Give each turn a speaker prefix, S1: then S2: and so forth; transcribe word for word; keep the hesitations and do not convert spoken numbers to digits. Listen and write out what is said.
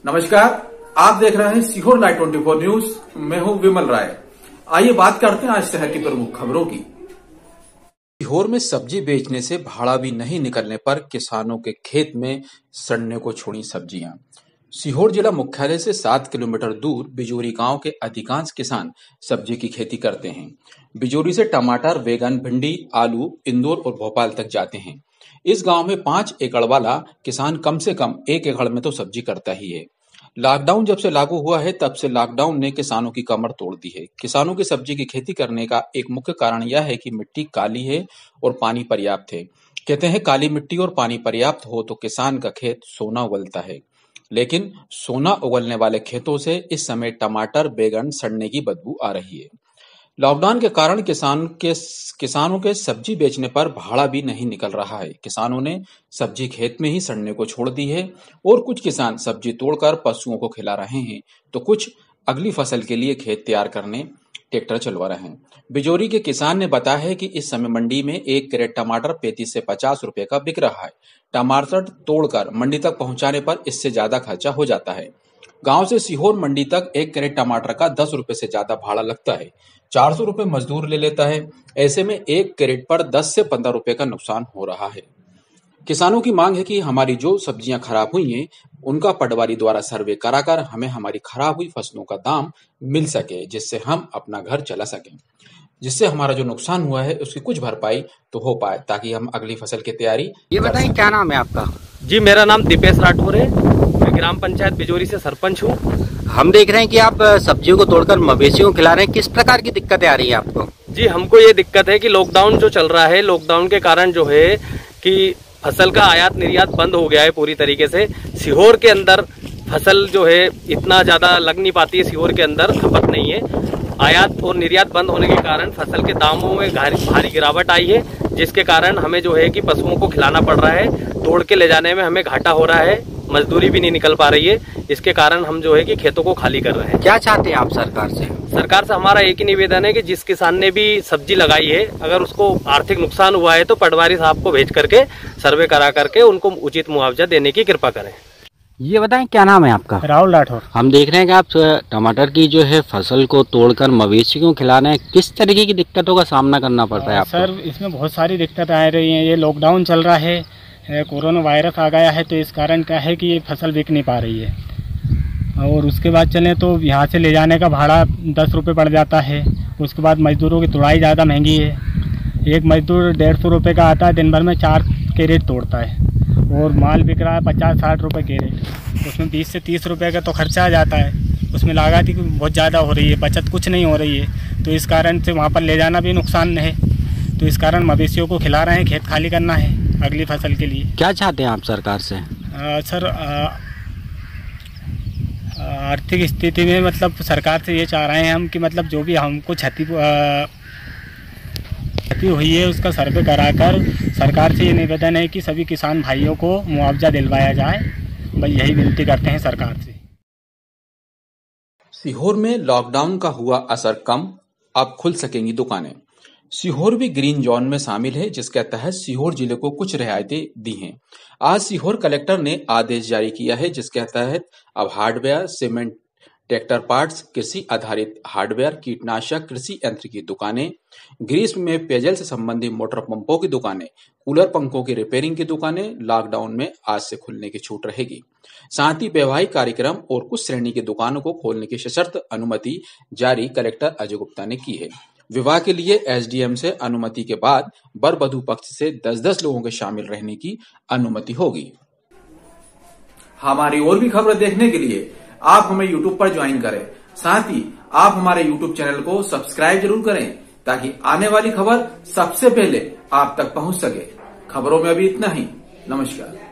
S1: नमस्कार, आप देख रहे हैं सीहोर लाइव चौबीस न्यूज। मैं हूं विमल राय। आइए बात करते हैं आज शहर की प्रमुख खबरों की। सीहोर में सब्जी बेचने से भाड़ा भी नहीं निकलने पर किसानों के खेत में सड़ने को छोड़ी सब्जियां। सीहोर जिला मुख्यालय से सात किलोमीटर दूर बिजोरी गांव के अधिकांश किसान सब्जी की खेती करते हैं। बिजोरी से टमाटर, बैगन, भिंडी, आलू इंदौर और भोपाल तक जाते हैं। इस गांव में पांच एकड़ वाला किसान कम से कम एक एकड़ में तो सब्जी करता ही है। लॉकडाउन जब से लागू हुआ है तब से लॉकडाउन ने किसानों की कमर तोड़ दी है। किसानों की सब्जी की खेती करने का एक मुख्य कारण यह है कि मिट्टी काली है और पानी पर्याप्त है। कहते हैं काली मिट्टी और पानी पर्याप्त हो तो किसान का खेत सोना उगलता है, लेकिन सोना उगलने वाले खेतों से इस समय टमाटर, बैगन सड़ने की बदबू आ रही है। लॉकडाउन के कारण किसान के किसानों के सब्जी बेचने पर भाड़ा भी नहीं निकल रहा है। किसानों ने सब्जी खेत में ही सड़ने को छोड़ दी है और कुछ किसान सब्जी तोड़कर पशुओं को खिला रहे हैं तो कुछ अगली फसल के लिए खेत तैयार करने ट्रैक्टर चलवा रहे हैं। बिजोरी के किसान ने बताया है कि इस समय मंडी में एक कैरेट टमाटर पैंतीस से पचास रुपए का बिक रहा है। टमाटर तोड़कर मंडी तक पहुंचाने पर इससे ज्यादा खर्चा हो जाता है। गांव से सीहोर मंडी तक एक कैरेट टमाटर का दस रुपए से ज्यादा भाड़ा लगता है। चार सौ रुपए मजदूर ले लेता है। ऐसे में एक कैरेट पर दस से पंद्रह रुपए का नुकसान हो रहा है। किसानों की मांग है कि हमारी जो सब्जियां खराब हुई हैं उनका पटवारी द्वारा सर्वे कराकर हमें हमारी खराब हुई फसलों का दाम मिल सके, जिससे हम अपना घर चला सकें, जिससे हमारा जो नुकसान हुआ है उसकी कुछ भरपाई तो हो पाए, ताकि हम अगली फसल की तैयारी।
S2: ये बताइए क्या नाम है आपका?
S3: जी मेरा नाम दीपेश राठौर है। मैं ग्राम पंचायत बिजोरी से सरपंच हूँ।
S2: हम देख रहे हैं कि आप सब्जियों को तोड़कर मवेशियों को खिला रहे हैं। किस प्रकार की दिक्कतें आ रही है आपको?
S3: जी हमको ये दिक्कत है कि लॉकडाउन जो चल रहा है, लॉकडाउन के कारण जो है कि फसल का आयात निर्यात बंद हो गया है पूरी तरीके से। सीहोर के अंदर फसल जो है इतना ज्यादा लग नहीं पाती है, सीहोर के अंदर खपत नहीं है। आयात और निर्यात बंद होने के कारण फसल के दामों में भारी गिरावट आई है, जिसके कारण हमें जो है कि पशुओं को खिलाना पड़ रहा है। तोड़ के ले जाने में हमें घाटा हो रहा है, मजदूरी भी नहीं निकल पा रही है। इसके कारण हम जो है कि खेतों को खाली कर रहे हैं।
S2: क्या चाहते हैं आप सरकार से?
S3: सरकार से हमारा एक ही निवेदन है कि जिस किसान ने भी सब्जी लगाई है, अगर उसको आर्थिक नुकसान हुआ है तो पटवारी साहब को भेज करके सर्वे करा करके उनको उचित मुआवजा देने की कृपा करें।
S2: ये बताएं क्या नाम है आपका?
S4: राहुल राठौर।
S2: हम देख रहे हैं कि आप टमाटर की जो है फसल को तोड़कर मवेशियों को खिला रहे हैं। किस तरीके की दिक्कतों का सामना करना पड़ रहा है आपको?
S4: सर इसमें बहुत सारी दिक्कत आ रही हैं। ये लॉकडाउन चल रहा है, कोरोना वायरस आ गया है, तो इस कारण क्या है कि ये फसल बिक नहीं पा रही है। और उसके बाद चलें तो यहाँ से ले जाने का भाड़ा दस रुपये पड़ जाता है। उसके बाद मजदूरों की तोड़ाई ज़्यादा महंगी है। एक मजदूर डेढ़ सौ रुपये का आता है, दिन भर में चार कैरेट तोड़ता है और माल बिक रहा है पचास साठ रुपये कैरेट। उसमें बीस से तीस रुपये का तो खर्चा आ जाता है। उसमें लागत ही बहुत ज़्यादा हो रही है, बचत कुछ नहीं हो रही है। तो इस कारण से वहाँ पर ले जाना भी नुकसान है। तो इस कारण मवेशियों को खिला रहे हैं, खेत खाली करना है अगली फसल के लिए।
S2: क्या चाहते हैं आप सरकार से?
S4: आ, सर आ, आर्थिक स्थिति में मतलब सरकार से ये चाह रहे हैं हम कि मतलब जो भी हमको क्षति क्षति हुई है उसका सर्वे कराकर सरकार से ये निवेदन है कि सभी किसान भाइयों को मुआवजा दिलवाया जाए। भाई यही विनती करते हैं सरकार से।
S1: सीहोर में लॉकडाउन का हुआ असर कम, अब खुल सकेंगी दुकानें। सीहोर भी ग्रीन जोन में शामिल है, जिसके तहत सीहोर जिले को कुछ रियायतें दी हैं। आज सीहोर कलेक्टर ने आदेश जारी किया है, जिसके तहत अब हार्डवेयर, सीमेंट, ट्रैक्टर पार्ट्स, कृषि आधारित हार्डवेयर, कीटनाशक, कृषि यंत्र की दुकानें, ग्रीष्म में पेयजल से संबंधित मोटर पंपों की दुकानें, कूलर पंखों की रिपेयरिंग की दुकानें लॉकडाउन में आज से खुलने की छूट रहेगी। साथ ही वैवाहिक कार्यक्रम और कुछ श्रेणी की दुकानों को खोलने की सशर्त अनुमति जारी कलेक्टर अजय गुप्ता ने की है। विवाह के लिए एसडीएम से अनुमति के बाद वर वधू पक्ष से दस दस लोगों के शामिल रहने की अनुमति होगी। हमारी और भी खबरें देखने के लिए आप हमें यूट्यूब पर ज्वाइन करें। साथ ही आप हमारे यूट्यूब चैनल को सब्सक्राइब जरूर करें, ताकि आने वाली खबर सबसे पहले आप तक पहुंच सके। खबरों में अभी इतना ही। नमस्कार।